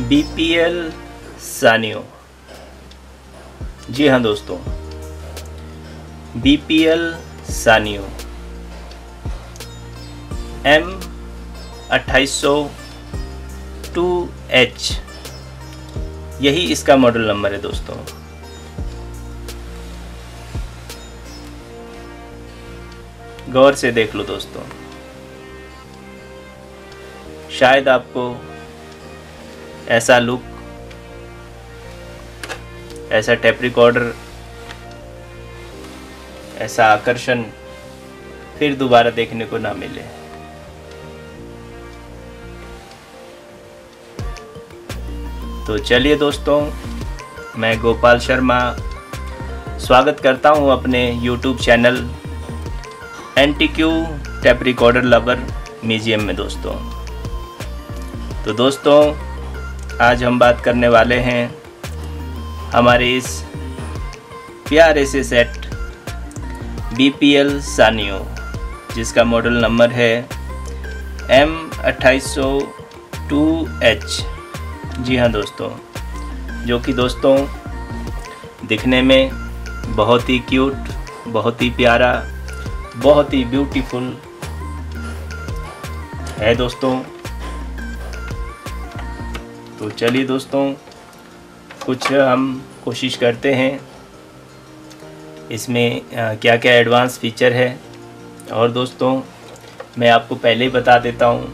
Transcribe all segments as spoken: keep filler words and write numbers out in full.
B P L Sanyo. जी हाँ दोस्तों, B P L Sanyo M अट्ठाईस सौ टू एच, यही इसका मॉडल नंबर है दोस्तों। गौर से देख लो दोस्तों, शायद आपको ऐसा लुक, ऐसा टेप रिकॉर्डर, ऐसा आकर्षण फिर दोबारा देखने को ना मिले। तो चलिए दोस्तों, मैं गोपाल शर्मा स्वागत करता हूं अपने YouTube channel N T Q tape recorder lover museum में दोस्तों। तो दोस्तों, आज हम बात करने वाले हैं हमारे इस प्यारे से set B P L Sanyo, जिसका मॉडल नंबर है एम अट्ठाईस सौ टू एच। जी हाँ दोस्तों, जो कि दोस्तों दिखने में बहुत ही क्यूट, बहुत ही प्यारा, बहुत ही ब्यूटीफुल है दोस्तों। तो चलिए दोस्तों, कुछ हम कोशिश करते हैं इसमें क्या क्या एडवांस फीचर है। और दोस्तों, मैं आपको पहले ही बता देता हूँ,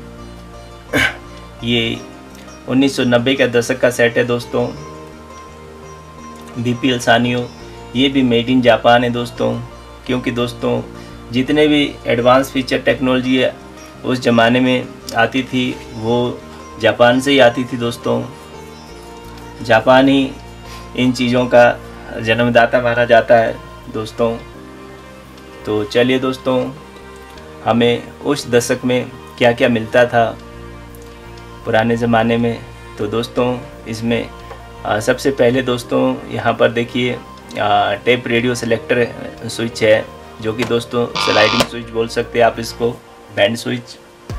ये उन्नीस सौ नब्बे का दशक का सेट है दोस्तों। बी पी एल सानियो ये भी मेड इन जापान है दोस्तों, क्योंकि दोस्तों जितने भी एडवांस फीचर टेक्नोलॉजी उस ज़माने में आती थी वो जापान से ही आती थी दोस्तों। जापान ही इन चीज़ों का जन्मदाता माना जाता है दोस्तों। तो चलिए दोस्तों, हमें उस दशक में क्या क्या मिलता था पुराने ज़माने में। तो दोस्तों, इसमें आ, सबसे पहले दोस्तों यहाँ पर देखिए टेप रेडियो सेलेक्टर स्विच है, जो कि दोस्तों स्लाइडिंग स्विच बोल सकते हैं आप इसको, बैंड स्विच।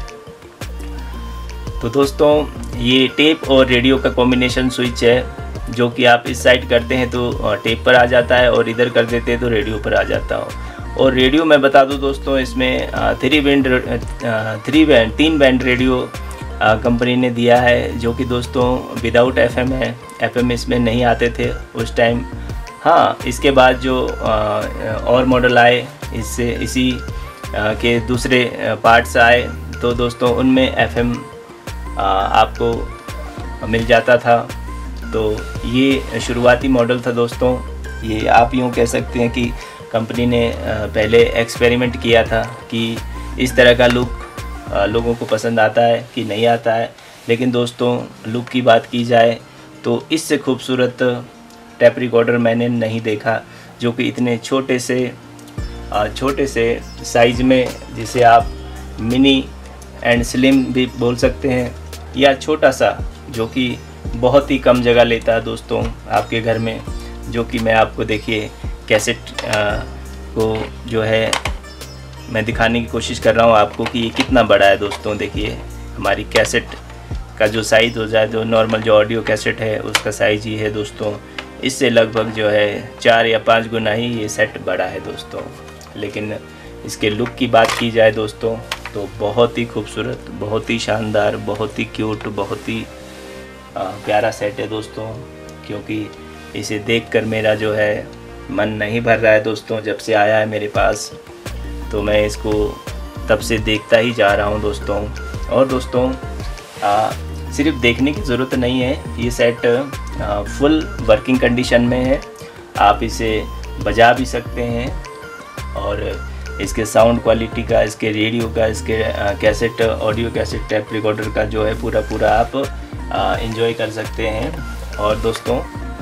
तो दोस्तों, ये टेप और रेडियो का कॉम्बिनेशन स्विच है, जो कि आप इस साइड करते हैं तो टेप पर आ जाता है और इधर कर देते हैं तो रेडियो पर आ जाता है। और रेडियो मैं बता दूं दोस्तों, इसमें थ्री बैंड थ्री बैंड तीन बैंड रेडियो कंपनी ने दिया है, जो कि दोस्तों विदाउट एफ एम है। एफ एम इसमें नहीं आते थे उस टाइम। हाँ, इसके बाद जो और मॉडल आए इससे इसी के दूसरे पार्ट्स आए, तो दोस्तों उनमें एफ एम आपको मिल जाता था। तो ये शुरुआती मॉडल था दोस्तों। ये आप यूँ कह सकते हैं कि कंपनी ने पहले एक्सपेरिमेंट किया था कि इस तरह का लुक लोगों को पसंद आता है कि नहीं आता है। लेकिन दोस्तों, लुक की बात की जाए तो इससे खूबसूरत टेप रिकॉर्डर मैंने नहीं देखा, जो कि इतने छोटे से छोटे से साइज़ में, जिसे आप मिनी एंड स्लिम भी बोल सकते हैं, या छोटा सा, जो कि बहुत ही कम जगह लेता है दोस्तों आपके घर में। जो कि मैं आपको देखिए कैसेट को जो है मैं दिखाने की कोशिश कर रहा हूँ आपको कि ये कितना बड़ा है दोस्तों। देखिए हमारी कैसेट का जो साइज़ हो जाए, जो नॉर्मल जो ऑडियो कैसेट है उसका साइज़ ही है दोस्तों, इससे लगभग जो है चार या पाँच गुना ही ये सेट बड़ा है दोस्तों। लेकिन इसके लुक की बात की जाए दोस्तों, तो बहुत ही खूबसूरत, बहुत ही शानदार, बहुत ही क्यूट, बहुत ही प्यारा सेट है दोस्तों। क्योंकि इसे देखकर मेरा जो है मन नहीं भर रहा है दोस्तों। जब से आया है मेरे पास तो मैं इसको तब से देखता ही जा रहा हूँ दोस्तों। और दोस्तों, आ, सिर्फ देखने की ज़रूरत नहीं है, ये सेट आ, फुल वर्किंग कंडीशन में है। आप इसे बजा भी सकते हैं और इसके साउंड क्वालिटी का, इसके रेडियो का, इसके cassette audio cassette tape recorder का जो है पूरा पूरा आप एंजॉय कर सकते हैं। और दोस्तों,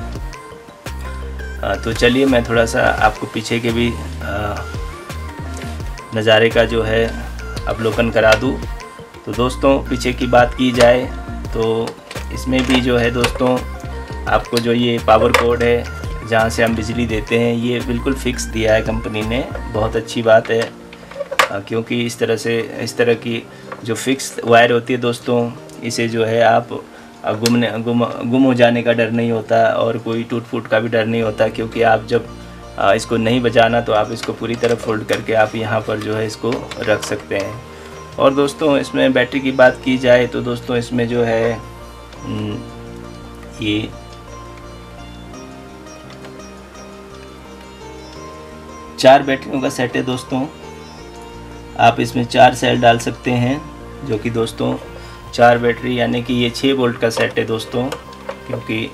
आ, तो चलिए मैं थोड़ा सा आपको पीछे के भी आ, नज़ारे का जो है अवलोकन करा दूँ। तो दोस्तों, पीछे की बात की जाए तो इसमें भी जो है दोस्तों आपको जो ये पावर कोड है जहाँ से हम बिजली देते हैं, ये बिल्कुल फिक्स दिया है कंपनी ने। बहुत अच्छी बात है, क्योंकि इस तरह से इस तरह की जो फिक्स वायर होती है दोस्तों, इसे जो है आप गुमने गुम गुम हो जाने का डर नहीं होता और कोई टूट फूट का भी डर नहीं होता, क्योंकि आप जब इसको नहीं बजाना तो आप इसको पूरी तरह फोल्ड करके आप यहाँ पर जो है इसको रख सकते हैं। और दोस्तों इसमें बैटरी की बात की जाए तो दोस्तों इसमें जो है ये चार बैटरियों का सेट है दोस्तों। आप इसमें चार सेल डाल सकते हैं, जो कि दोस्तों चार बैटरी यानी कि ये छः वोल्ट का सेट है दोस्तों, क्योंकि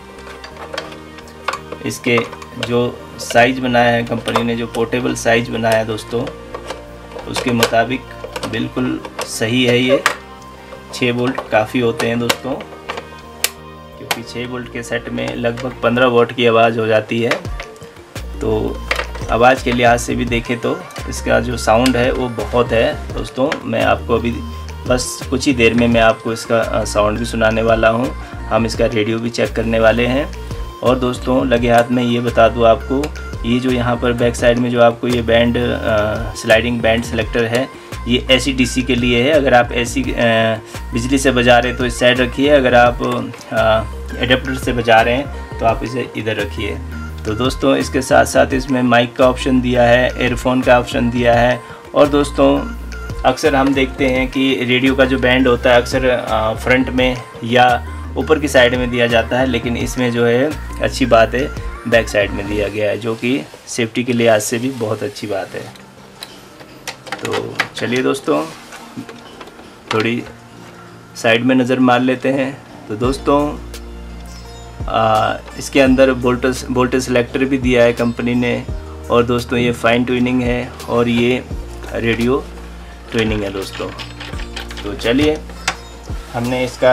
इसके जो साइज़ बनाया है कंपनी ने, जो पोर्टेबल साइज़ बनाया है दोस्तों, उसके मुताबिक बिल्कुल सही है। ये छः वोल्ट काफ़ी होते हैं दोस्तों, क्योंकि छः वोल्ट के सेट में लगभग पंद्रह वोल्ट की आवाज़ हो जाती है। तो आवाज़ के लिहाज से भी देखें तो इसका जो साउंड है वो बहुत है दोस्तों। मैं आपको अभी बस कुछ ही देर में मैं आपको इसका साउंड भी सुनाने वाला हूँ। हम इसका रेडियो भी चेक करने वाले हैं। और दोस्तों लगे हाथ में ये बता दूँ आपको, ये जो यहाँ पर बैक साइड में जो आपको ये बैंड स्लाइडिंग बैंड सेलेक्टर है, ये एसी डीसी के लिए है। अगर आप एसी बिजली से बजा रहे हैं तो इस साइड रखिए, अगर आप एडेप्टर से बजा रहे हैं तो आप इसे इधर रखिए। तो दोस्तों इसके साथ साथ इसमें माइक का ऑप्शन दिया है, एयरफोन का ऑप्शन दिया है। और दोस्तों अक्सर हम देखते हैं कि रेडियो का जो बैंड होता है अक्सर फ्रंट में या ऊपर की साइड में दिया जाता है, लेकिन इसमें जो है अच्छी बात है बैक साइड में दिया गया है, जो कि सेफ्टी के लिहाज से भी बहुत अच्छी बात है। तो चलिए दोस्तों थोड़ी साइड में नज़र मार लेते हैं। तो दोस्तों आ, इसके अंदर वोल्टेज वोल्टेज सेलेक्टर भी दिया है कंपनी ने। और दोस्तों ये फाइन ट्यूनिंग है और ये रेडियो ट्यूनिंग है दोस्तों। तो चलिए हमने इसका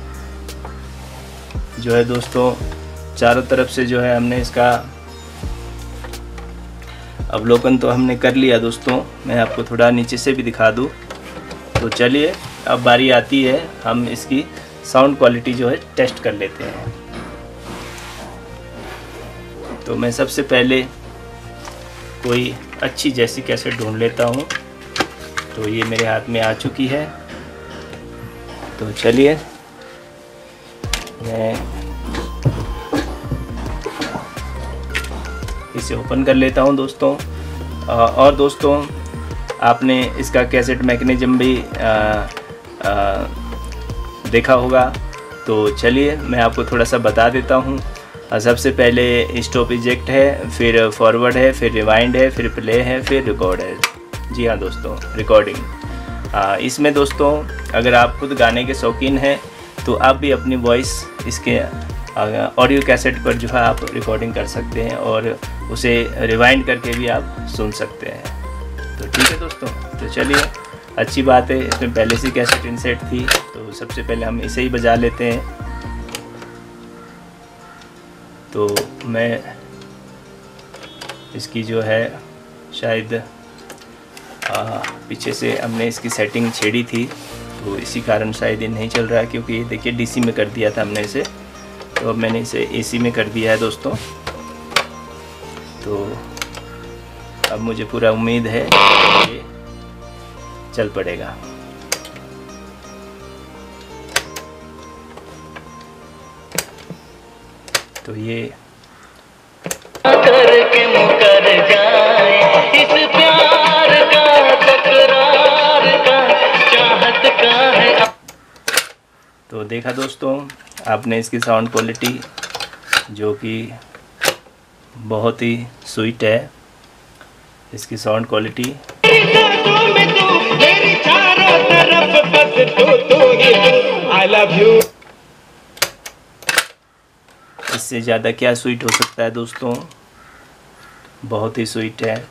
जो है दोस्तों चारों तरफ से जो है हमने इसका अवलोकन तो हमने कर लिया दोस्तों। मैं आपको थोड़ा नीचे से भी दिखा दूं। तो चलिए अब बारी आती है हम इसकी साउंड क्वालिटी जो है टेस्ट कर लेते हैं। तो मैं सबसे पहले कोई अच्छी जैसी कैसेट ढूंढ लेता हूँ। तो ये मेरे हाथ में आ चुकी है। तो चलिए मैं इसे ओपन कर लेता हूं दोस्तों। और दोस्तों आपने इसका कैसेट मैकेनिज्म भी आ, आ, देखा होगा। तो चलिए मैं आपको थोड़ा सा बता देता हूं। सबसे पहले स्टॉप इजेक्ट है, फिर फॉरवर्ड है, फिर रिवाइंड है, फिर प्ले है, फिर रिकॉर्ड है। जी हाँ दोस्तों, रिकॉर्डिंग। इसमें दोस्तों अगर आप खुद गाने के शौकीन हैं तो आप भी अपनी वॉइस इसके ऑडियो कैसेट पर जो है आप रिकॉर्डिंग कर सकते हैं और उसे रिवाइंड करके भी आप सुन सकते हैं। तो ठीक है दोस्तों, तो चलिए अच्छी बात है। इसमें पहले से कैसेट इनसेट थी, तो सबसे पहले हम इसे ही बजा लेते हैं। तो मैं इसकी जो है शायद आ, पीछे से हमने इसकी सेटिंग छेड़ी थी, तो इसी कारण शायद ये नहीं चल रहा है, क्योंकि ये देखिए डीसी में कर दिया था हमने इसे, तो अब मैंने इसे एसी में कर दिया है दोस्तों। तो अब मुझे पूरा उम्मीद है ये चल पड़ेगा। तो ये करके मुकर जाए इस प्यार का तकरार का चाहत का है। तो देखा दोस्तों आपने इसकी साउंड क्वालिटी, जो कि बहुत ही स्वीट है इसकी sound quality. I love you। इससे ज़्यादा क्या स्वीट हो सकता है दोस्तों, बहुत ही स्वीट है।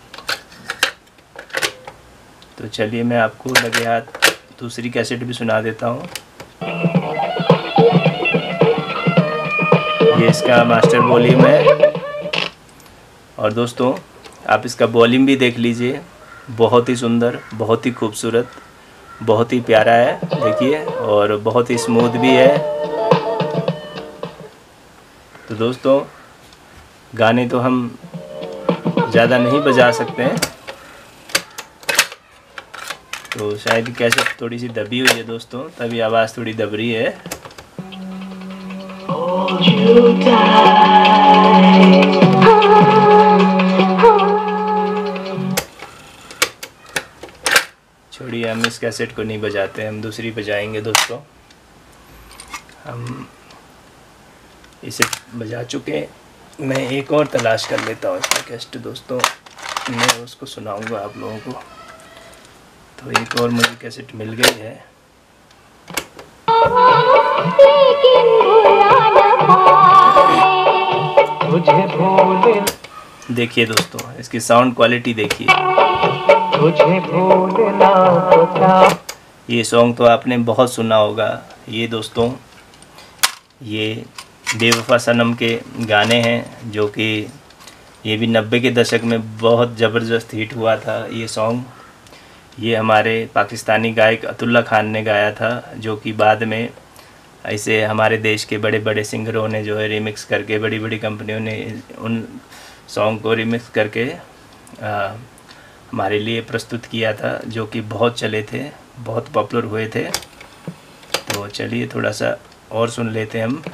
तो चलिए मैं आपको लगे हाथ दूसरी कैसेट भी सुना देता हूँ। ये इसका मास्टर वॉल्यूम है और दोस्तों आप इसका वॉल्यूम भी देख लीजिए, बहुत ही सुंदर, बहुत ही खूबसूरत, बहुत ही प्यारा है देखिए, और बहुत ही स्मूथ भी है। तो दोस्तों गाने तो हम ज़्यादा नहीं बजा सकते हैं, तो शायद कैसे थोड़ी सी दबी हुई है दोस्तों, तभी आवाज़ थोड़ी दब रही है। hold you tight. छोड़िए, हम इस कैसेट को नहीं बजाते, हम दूसरी बजाएंगे दोस्तों। हम इसे बजा चुके, मैं एक और तलाश कर लेता हूँ इसका कैसेट दोस्तों, मैं उसको सुनाऊंगा आप लोगों को। तो एक और मुझे कैसेट मिल गई है। देखिए दोस्तों, इसकी साउंड क्वालिटी देखिए। ये सॉन्ग तो आपने बहुत सुना होगा। ये दोस्तों, ये बेवफा सनम के गाने हैं, जो कि ये भी नब्बे के दशक में बहुत ज़बरदस्त हिट हुआ था ये सॉन्ग। ये हमारे पाकिस्तानी गायक अतुल्ला खान ने गाया था, जो कि बाद में ऐसे हमारे देश के बड़े बड़े सिंगरों ने जो है रिमिक्स करके, बड़ी बड़ी कंपनियों ने उन सॉन्ग को रिमिक्स करके आ, हमारे लिए प्रस्तुत किया था, जो कि बहुत चले थे, बहुत पॉपुलर हुए थे। तो चलिए थोड़ा सा और सुन लेते हैं हम।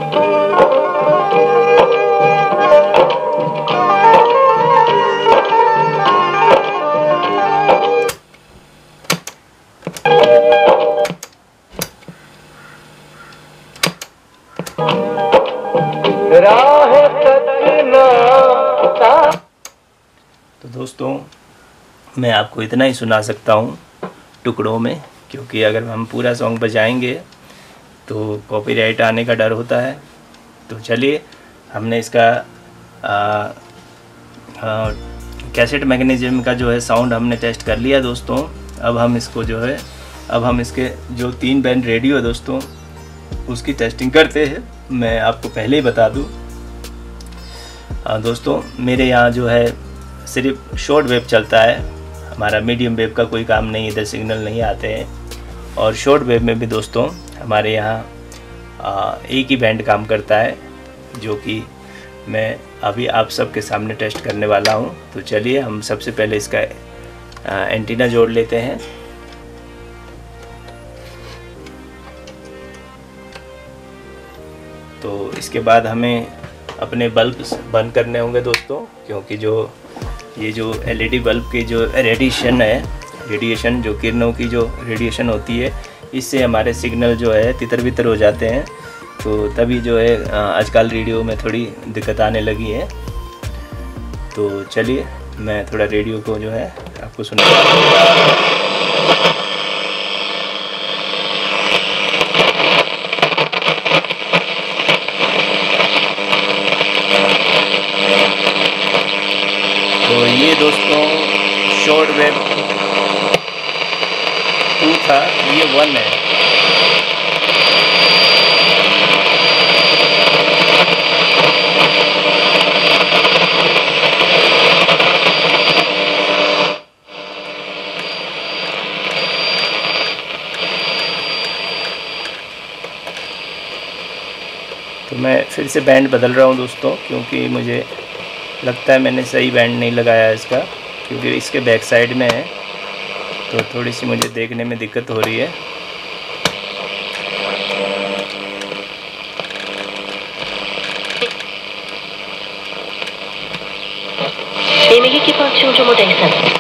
तो दोस्तों, मैं आपको इतना ही सुना सकता हूँ टुकड़ों में, क्योंकि अगर हम पूरा सॉन्ग बजाएंगे तो कॉपीराइट आने का डर होता है। तो चलिए, हमने इसका आ, आ, कैसेट मैकेनिज्म का जो है साउंड हमने टेस्ट कर लिया दोस्तों। अब हम इसको जो है अब हम इसके जो तीन बैंड रेडियो है दोस्तों, उसकी टेस्टिंग करते हैं। मैं आपको पहले ही बता दूं दोस्तों, मेरे यहाँ जो है सिर्फ शॉर्ट वेव चलता है, हमारा मीडियम वेव का कोई काम नहीं, इधर सिग्नल नहीं आते हैं। और शॉर्ट वेव में भी दोस्तों हमारे यहाँ एक ही बैंड काम करता है, जो कि मैं अभी आप सबके सामने टेस्ट करने वाला हूँ। तो चलिए, हम सबसे पहले इसका एंटीना जोड़ लेते हैं। तो इसके बाद हमें अपने बल्ब बंद करने होंगे दोस्तों, क्योंकि जो ये जो एलईडी बल्ब की जो रेडिएशन है, रेडिएशन जो किरणों की जो रेडिएशन होती है, इससे हमारे सिग्नल जो है तितर बितर हो जाते हैं। तो तभी जो है आजकल रेडियो में थोड़ी दिक्कत आने लगी है। तो चलिए, मैं थोड़ा रेडियो को जो है आपको सुना। तो ये दोस्तों शॉर्ट वेव टू था, ये वन है। तो मैं फिर से बैंड बदल रहा हूँ दोस्तों, क्योंकि मुझे लगता है मैंने सही बैंड नहीं लगाया है इसका, क्योंकि इसके बैक साइड में है, तो थोड़ी सी मुझे देखने में दिक्कत हो रही है। Memiliki fonksiyon model sanat.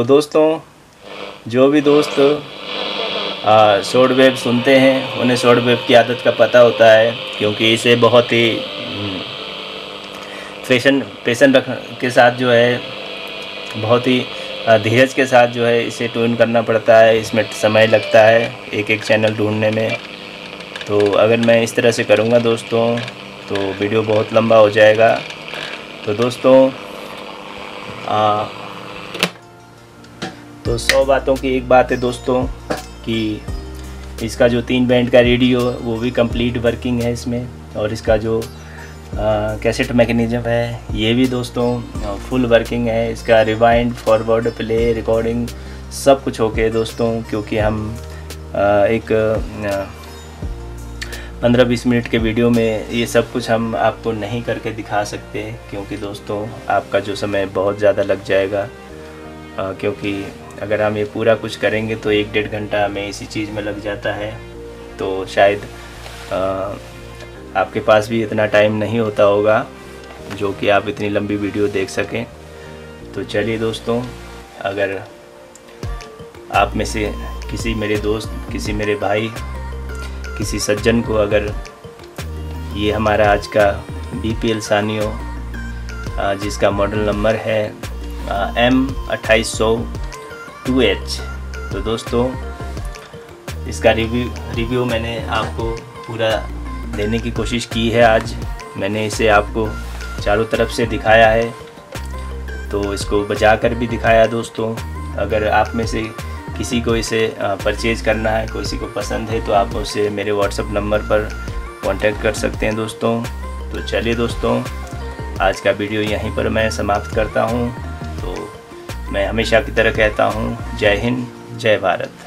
दोस्तों, जो भी दोस्त शॉर्ट वेव सुनते हैं उन्हें शॉर्ट वेव की आदत का पता होता है, क्योंकि इसे बहुत ही पेशन पेशन रख के साथ जो है, बहुत ही धीरज के साथ जो है इसे ट्यून करना पड़ता है। इसमें समय लगता है एक एक चैनल ढूंढने में। तो अगर मैं इस तरह से करूँगा दोस्तों तो वीडियो बहुत लंबा हो जाएगा। तो दोस्तों आ, तो सौ बातों की एक बात है दोस्तों कि इसका जो तीन बैंड का रेडियो वो भी कंप्लीट वर्किंग है इसमें, और इसका जो कैसेट मैकेनिज्म है ये भी दोस्तों फुल वर्किंग है। इसका रिवाइंड, फॉरवर्ड, प्ले, रिकॉर्डिंग सब कुछ ओके दोस्तों, क्योंकि हम आ, एक पंद्रह बीस मिनट के वीडियो में ये सब कुछ हम आपको नहीं करके दिखा सकते, क्योंकि दोस्तों आपका जो समय बहुत ज़्यादा लग जाएगा। आ, क्योंकि अगर हम ये पूरा कुछ करेंगे तो एक डेढ़ घंटा हमें इसी चीज़ में लग जाता है। तो शायद आ, आपके पास भी इतना टाइम नहीं होता होगा जो कि आप इतनी लंबी वीडियो देख सकें। तो चलिए दोस्तों, अगर आप में से किसी मेरे दोस्त, किसी मेरे भाई, किसी सज्जन को अगर ये हमारा आज का बी पी एल सानियो जिसका मॉडल नंबर है एम अट्ठाईस सौ टू एच, तो दोस्तों इसका रिव्यू रिव्यू मैंने आपको पूरा देने की कोशिश की है। आज मैंने इसे आपको चारों तरफ से दिखाया है, तो इसको बजा कर भी दिखाया दोस्तों। अगर आप में से किसी को इसे परचेज़ करना है, किसी को पसंद है, तो आप उससे मेरे व्हाट्सएप नंबर पर कांटेक्ट कर सकते हैं दोस्तों। तो चलिए दोस्तों, आज का वीडियो यहीं पर मैं समाप्त करता हूं। तो मैं हमेशा की तरह कहता हूं, जय हिंद, जय भारत।